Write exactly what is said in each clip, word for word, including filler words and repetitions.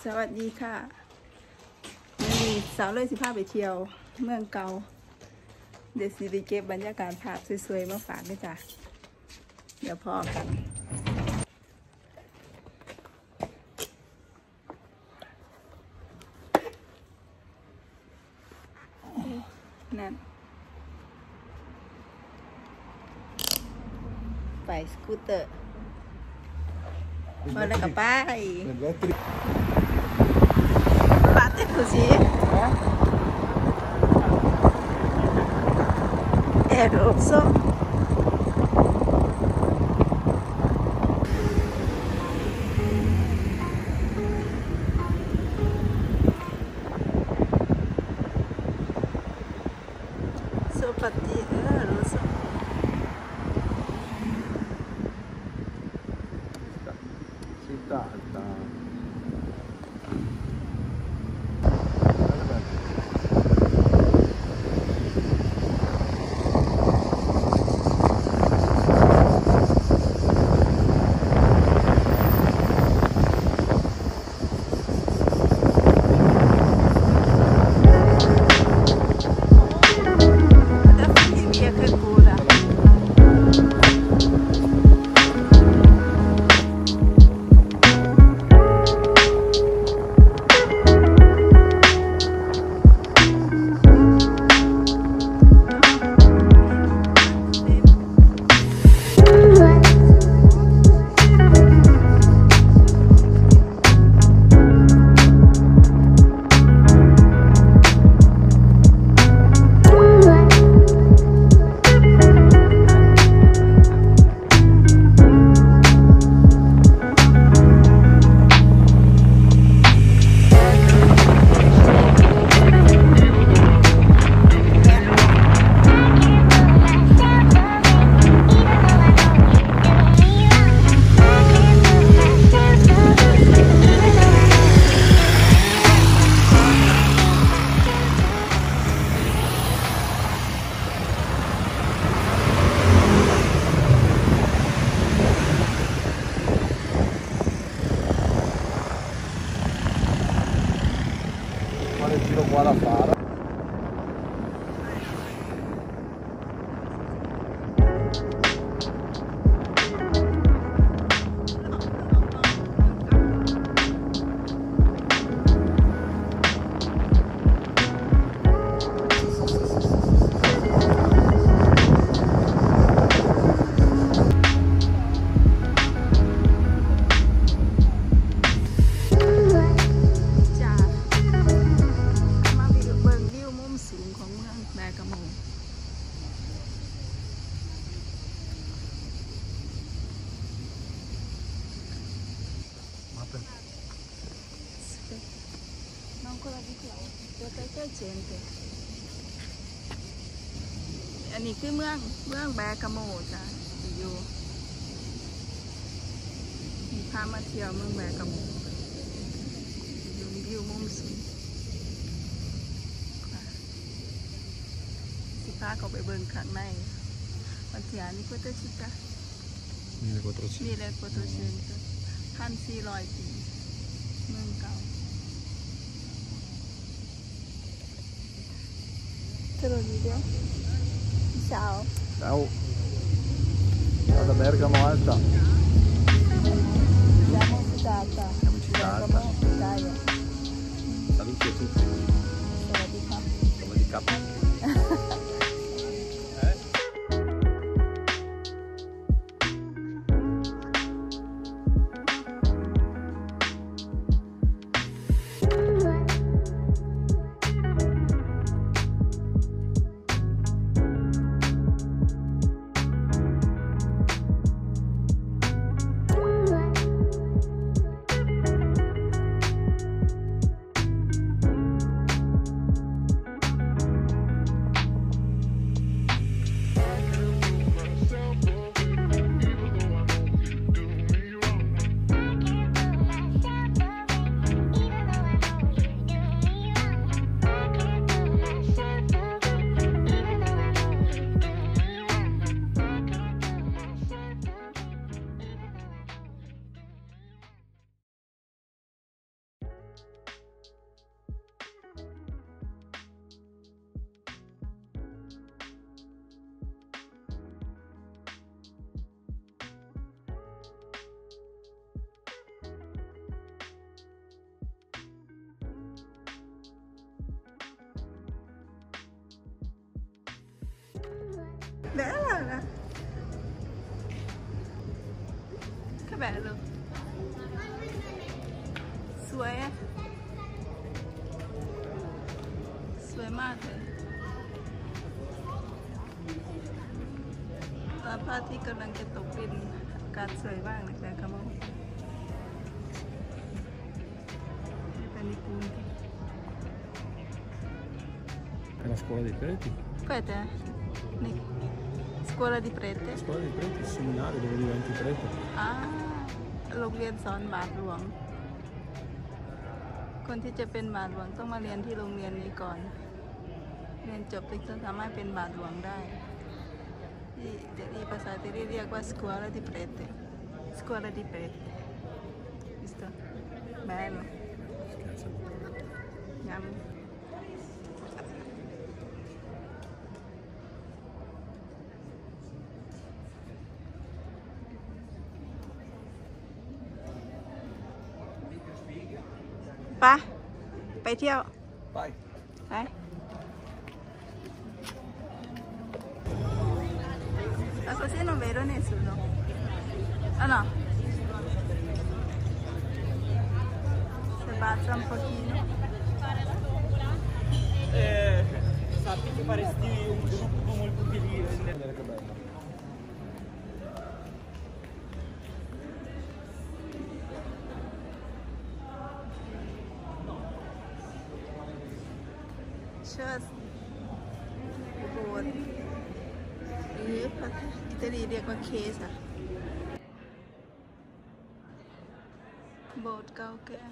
สวัสดีค่ะมีสาวเลยสิพาไปเที่ยวเมืองเก่าเดี๋ยวสิไปเก็บบรรยากาศภาพสวยๆมาฝากด้วยจ้ะเดี๋ยวพอกันนั่นไปสกูตเตอร์มาแล้วกับป้ายBatte così? È rosso. Sono partiti, è rosso. Si tratta. Fare il giro qua da fare. Ancora di più, perché c'è gente. อันนี้คือเมืองเมืองแบกะโมจ้ะอยู่มีพามาเที่ยวเมืองแบกะโมอยู่วิวมุมสูงสิพาเขาไปเบิ่งข้างในวันที่นี่ก็จะชิดจ้ะนี่เลยโคโตเชนพันสี่ร้อยปีเมืองเก่าTe lo video. Ciao. Ciao. Ciao da Bergamo Alta. Siamo citata. Siamo citata. Bergamo, Italia. Saluti a tutti. Sono di qua. Sono di capo. Bella! Che bello! Sue, eh? Sue mate. La party กำลังจะตกดินอากาศสวยมากเลยนะครับผมเป็นญี่ปุ่น È la scuola dei preti. Prete? Scuola di prete? La scuola dei preti, il seminario dove diventi prete. อ่าโรงเรียนสอนบาทหลวง คนที่จะเป็นบาทหลวงต้องมาเรียนที่โรงเรียนนี้ก่อน เรียนจบถึงจะสามารถเป็นบาทหลวงได้ที่jadiภาษาอิตาลีเรียกว่า scuola di prete scuola di prete visto bello Scherzo. yum ไปไปเที่ยว Vai. ไปMa così non vedo nessuno. Ah no. Si abbassa un pochino. Eh, sappi che faresti un gruppo molto felice. Vedere che bello. Just board. หรืออิตาลีเรียกว่าเคสอะโบสถ์เก่าแก่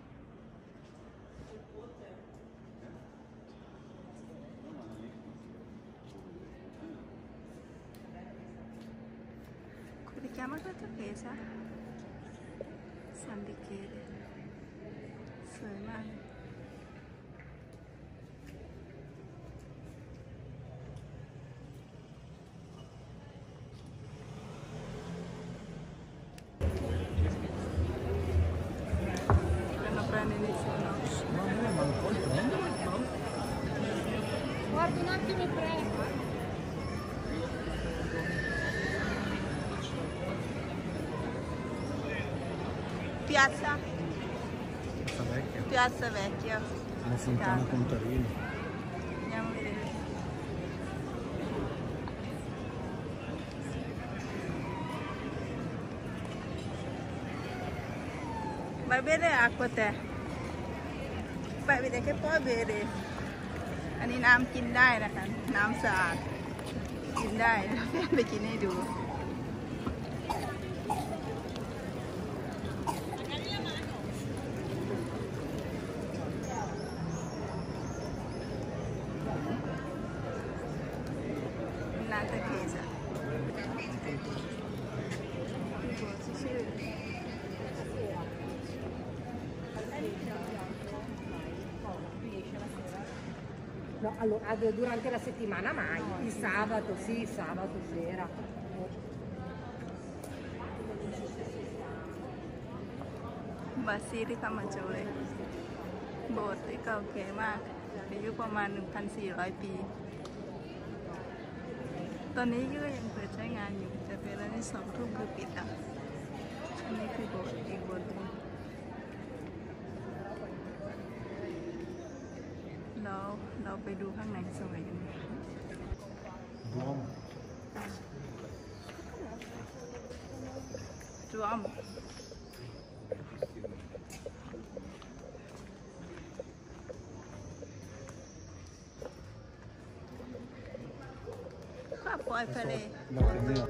คุณจะมาก็จะเคสอะซันดิเคสสวยมาก Guarda un attimo, prego. Piazza Piazza Vecchia. Piazza Vecchia Una fontana con Torino. andiamo a vedere vai a bere acqua te vai a vedere che puoi bere อันนี้น้ำกินได้นะคะน้ำสะอาดกินได้ไปกินให้ดูร้านตะเกียบอะชื่อ No, allora durante la settimana mai, il sabato sì, il sabato sera. บาซีที่เข้ามาโจเลยโบสถ์ที่เก่าแก่มากอายุประมาณ หนึ่งพันสี่ร้อย ปี ตอนนี้ก็ยังเปิดใช้งานอยู่แต่เวลาที่สองทุ่มคือปิดอ่ะอันนี้คือโบสถ์อีกโบสถ์หนึ่งเราเราไปดูข้างในสวยกัน Duomo. Duomo qua puoi fare Da prendere.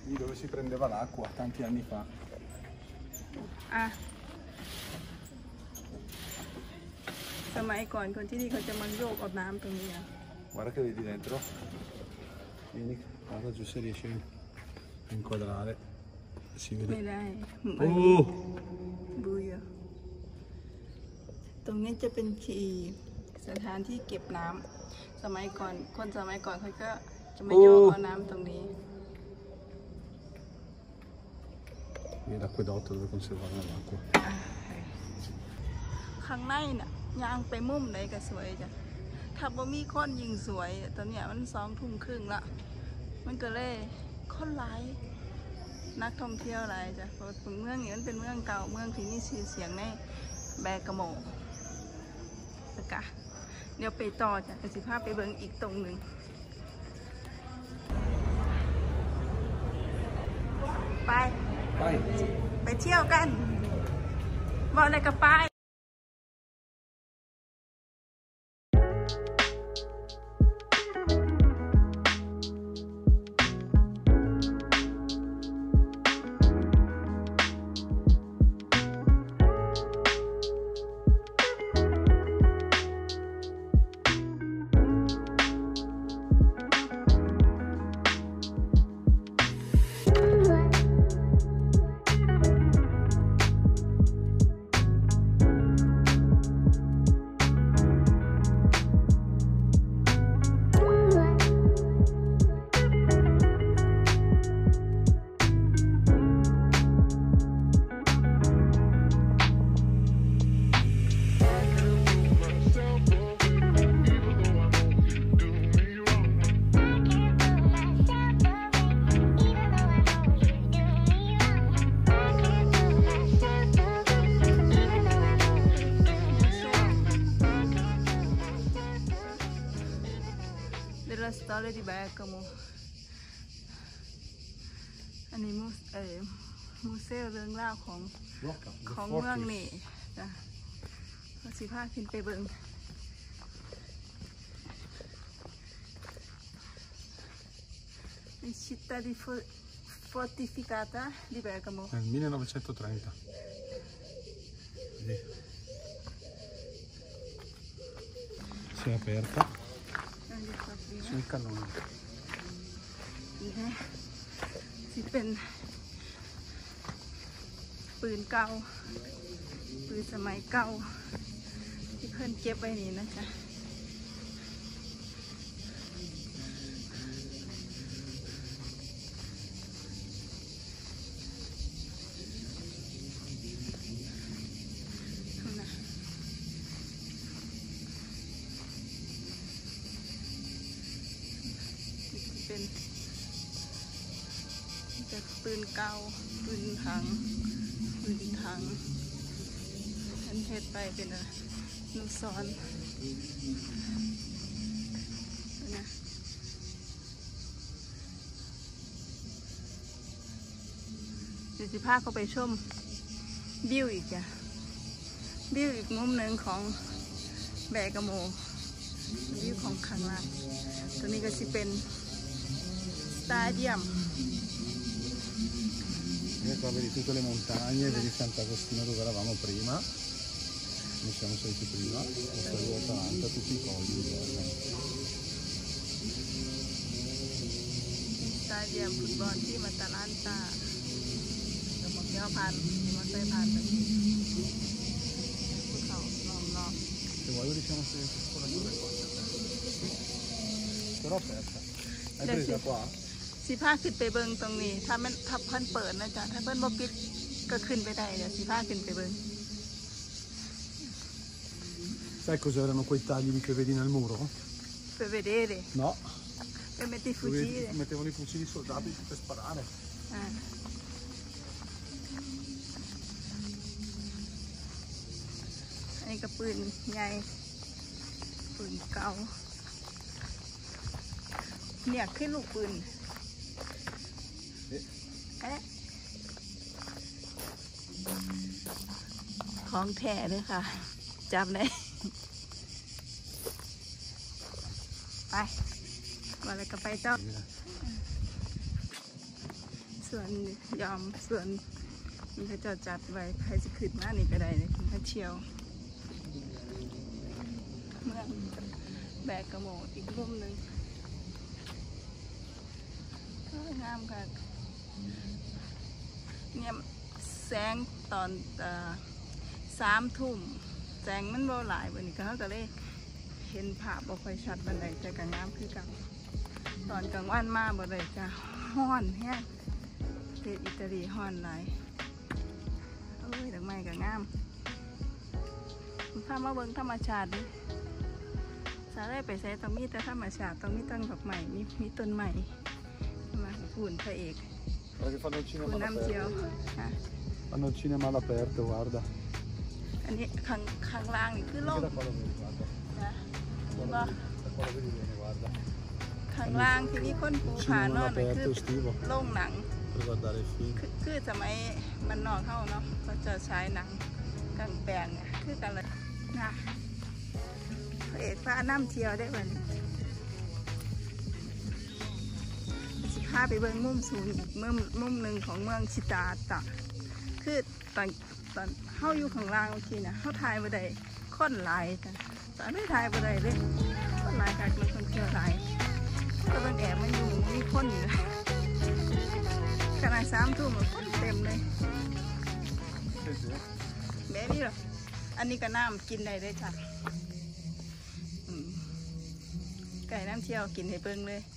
lì dove si prendeva l'acqua tanti anni fa. อ่ะสมัยก่อนคนที่นี่เขาจะมาโยกเอาน้ำตรงนี้อ่ะ Guarda che vedi dentro. Vieni, guarda giù se riesci a inquadrare. Si ไม่ vede. ได้ Oh! บูเยอะตรงนี้จะเป็นที่สถานที่เก็บน้ำสมัยก่อนคนสมัยก่อนเขาก็จะมาโยกเอาน้ำตรงนี้ Vieni l'acquedotto dove conservavano l'acqua. ข้างในน่ะย่างไปมุมไหนก็สวยจ้ะถ้าบ่มีคนยิงสวยตอนเนี้ยมันสองทุ่มครึ่งละมันก็เลยคนหลายนักท่องเที่ยวหลายจ้ะเพราะเมืองนี้มันเป็นเมืองเก่าเมืองที่มีชื่อเสียงในแบกะโมแล้วก็เดี๋ยวไปต่อจ้ะจะสิพาไปเบิ่งอีกตรงหนึ่งไป Vai! ไปเที่ยวกันบอกอะไรกับไปสตอรี่ที่แบกะโมอันนี้มูเออมูเซลเรื่องเล่าของ Blocca. ของเมืองนี่จ้ะก็สิพาขึ้นไปเบิ่งcittà di fortificata di Bergamo Nel millenovecentotrenta. Vedi? Si è aperta. Sono i cannoni. นี่นะสิเป็นปืนเก่าปืนสมัยเก่าที่เพิ่นเก็บไว้นี่นะจ๊ะเป็นจะปืนเก่าปืนถังปืนถังฉันเฮ็ดไปเป็นอนุสรณ์นะเดี๋ยวจะพาเขาไปชมวิวอีกจ้ะวิวอีกมุมหนึ่งของแบกะโมวิวของข้างล่างตัวนี้ก็จะเป็นStadium. E qua vedi tutte le montagne, vedi Sant'Agostino dove eravamo prima. Noi siamo saliti prima, questa è l'Atalanta, tutti i colli. Stadium ฟุตบอลที่มาตาลันตาจะมาเที่ยวพันจะมาใส่พันไปภูเขาล้อมรอบ Se vuoi riusciamo a sedere su quella dove qua. Però aperta. Hai presa qua? สีผ้าขึ้นไปเบิ้งตรงนี้ถ้ามันถ้าเพิ่นเปิดนะจ๊ะถ้าเพิ่นบ่ปิดก็ขึ้นไปได้เดี๋ยวสีผ้าขึ้นไปเบิ้ง Sai cos'erano quei tagli che vedi nel muro? Per vedere No. per mettere i Dove fucili mettevano i fucili soldati per sparare. อ่าอันนี้ก็ปืนใหญ่ปืนเก่าเนี่ยขึ้นลูกปืนเอ๊ะของแท้เลยค่ะจับเลยไปมาเลยก็ไปเจ้าส่วนยอมส่วนนี่เขาจะจัดไว้ใครจะขึ้นมานี่ก็ได้เลยคุณพระเชียวเมืองแบกกระโมดอีกร่มหนึ่งก็งามค่ะเนี่ยแสงตอนสามทุ่มแสงมันบ่หลายวันนี้ก็เขาก็เลยเห็นภาพบ่ค่อยชัดบันไดแต่ก็งามคือกันตอนกลางวันมาบ่ได้จะฮ้อนแห้งประเทศอิตาลีฮ้อนหลายเอ้ยดอกไม้ก็งามถ้ามาเบิ่งธรรมชาติดิสาได้ไปใช้ต้องมีแต่ธรรมชาติต้องมีต้นดอกไม้มีมีต้นไม้มาหุ่นพระเอก Guarda che fanno il หุ่น cinema น้ำเจียว all'aperto. ค่ะ Fanno il cinema all'aperto, guarda. อันนี้ข้างข้างล่างนี่คือโล่ง Anche da qua lo vedi, guarda. นะเห็นปะ Da qua lo vedi bene, guarda. ข้างล่างที่มีคนปูผานอนนี่คือ Cinema all'aperto estivo โล่งหนัง per guardare i film. คือคือสมัยมันนอกเข้าเนาะก็จะใช้หนังกลางแปลงเนี่ยคือกันเลยนะพระเอกพระน้ำเที่ยวได้วันสิพาไปเบิ่งมุมสูงอีกมุมมุมหนึ่งของเมืองชิตาตะคือตอนตอนเข้าอยู่ข้างล่างเมื่อกี้นะเข้าถ่ายบ่ได้คนหลายจ้ะตอนไม่ถ่ายบ่ได้เลยคนหลายกลายเป็นคนเที่ยวหลายก็ต้องแอบมาอยู่มีคนอยู่ขนาดสามทุ่มคนเต็มเลย Sì, sì. แม่นี่เหรออันนี้ก็น้ำกินได้เลยจ้ะอืมไก่น้ำเที่ยวกินให้เบิ่งเลย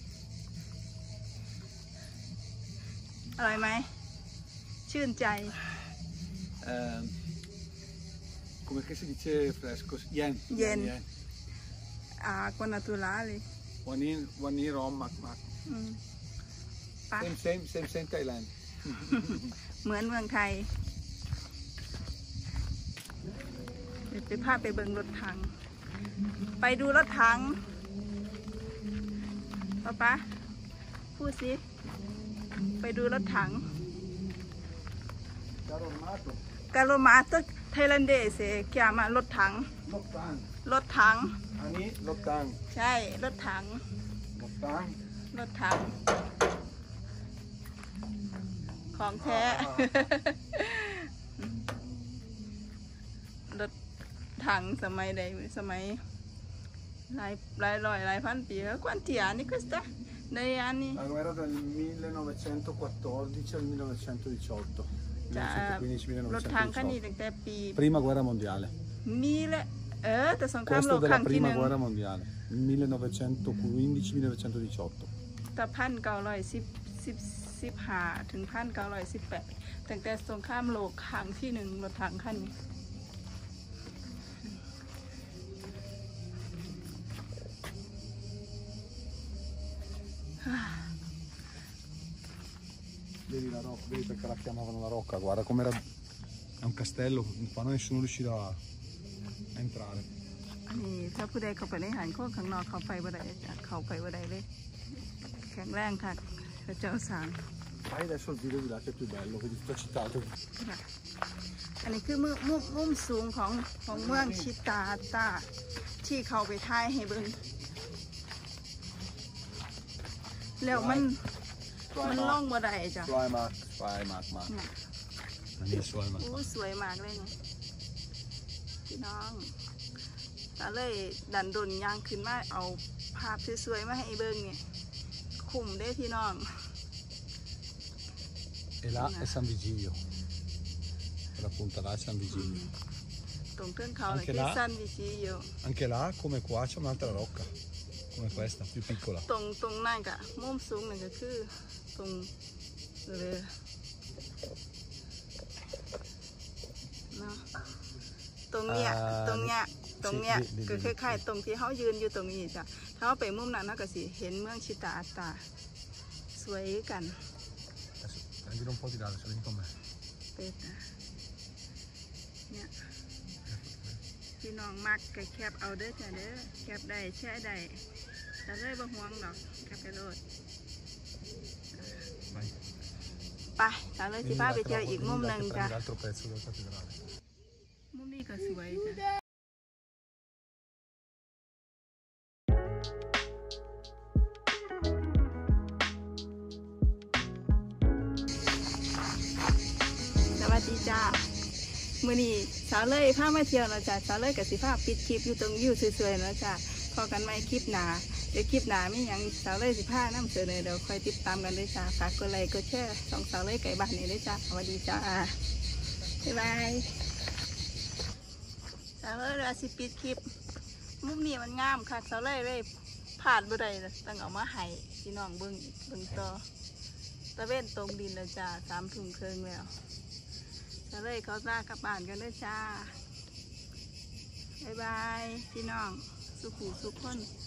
อร่อยไหมชื่นใจ Eh, come che si dice fresco? Yen. Yen. อ่าคนนาตุลาเลย One in, one in Rom, mak mak. อืมไป Same, same, same, same Thailand. เหมือนเมืองไทยเดี๋ยวไปพาไปเบิ่งรถถัง ไปดูรถถังป๊าป๊าพูดสิ ไปดูรถถัง Carro armato. กาโลมาตไทยแลนเดสเขียมารถถัง Lottang. รถถัง Ani, Lottang. ใช่ รถถัง Lottang. รถถัง ของแท้ รถถังสมัยใดสมัยหลายหลายร้อยหลายพันปีแล้ว quanti anni questa nei anni La guerra del millenovecentoquattordici al millenovecentodiciotto. จะรถถังคันนี้ตั้งแต่ปี Prima guerra mondiale. มีและเออแต่สงครามโล Questo กครั้ della งที่ห prima นึ่ง guerra mondiale, millenovecentoquindici millenovecentodiciotto. แต่พันเก้าร้อยสิบสิบสิบห้าถึงพันเก้าร้อยสิบแปดตั้งแต่สงครามโลกครั้งที่หนึ่งรถถังคันนี้ Vedi la rocca, vedi perché la chiamavano la rocca, guarda com'era. È un castello, qua nessuno riuscirà a entrare. อันนี้ถ้าผู้ใดเข้าไปในหันโค้งข้างนอกเขาไปบ่ได้จ้ะเขาไปบ่ได้เลย แข็งแรงค่ะพระเจ้าสร้าง Fai adesso il video di là che è più bello, vedi tutto citato. อันนี้คือมุมมุมมุมสูงของของเมืองชิตาตาที่เขาไปถ่ายให้เบิ่งแล้วมันมันล่องบ่ได้จ้ะ Fly mark, fly mark, mark. น่ะอันนี้สวยมากโอ้สวยมากเลยเนี่ยพี่น้องตาเลยดันดนยางขึ้นมาเอาภาพสวยๆมาให้เบิ่งเนี่ยคุ้มเด้พี่น้อง E là è San Vigilio. Quella punta là è San Vigilio. ตรงเทือกเขาเลยที่สั้นวิชีอยู่ Anche là, come qua, c'è un'altra rocca. Come questa, più piccola. ตรงตรงนั่นกะมุมสูงนั่นก็คือตรงเรือเนาะตรงเนี้ยอ่าตรงเนี้ยตรงเนี้ยดีดีก็คล้ายๆตรงที่เขายืนอยู่ตรงนี้จ้ะถ้าเขาไปมุมนั้นเขาก็สิเห็นเมืองชิตาอัตตาสวยกัน Adesso prendilo un po' di là, adesso vieni con me. เป็ดนะเนี่ยพี่น้องมักก็แคบเอาเด้อจ้ะเด้อแคบได้แช่ได้แต่เลยบ่ห่วงหรอกแคบไปโลด Vai. ไปตาเลยสิพาไปเที่ยวอีกมุมหนึ่งจ้ะ L'altro pezzo della cattedrale. มุมนี้ก็สวยจ้ะดีจ้ามื้อนี้สาวเลยพามาเที่ยวเนาะจ้าสาวเลยกับสิพาปิดคลิปอยู่ตรงวิวสวยๆเนาะจ้าพอกันไหมคลิปหนาเดี๋ยวคลิปหนามีหยังสาวเลยสิพานำเสนอเดี๋ยวคอยติดตามกันด้วยจ้าฝากกดไลค์กดแชร์สองสาวเลยไก่บ้านนี้ด้วยจ้าสวัสดีจ้าบ๊ายบายสาวเลยเราสิปิดคลิปมุมนี้มันงามค่ะสาวเลยเลยผ่านบ่ได้ต้องเอามาให้พี่น้องเบิ่งเบิ่งต่อตะเว้นตรงดินแล้วจ้าสามทุ่มครึ่งแล้วสาวเลยเขาลากลับบ้านกันด้วยจ้าบ๊ายบายพี่น้องสุขุสุขคน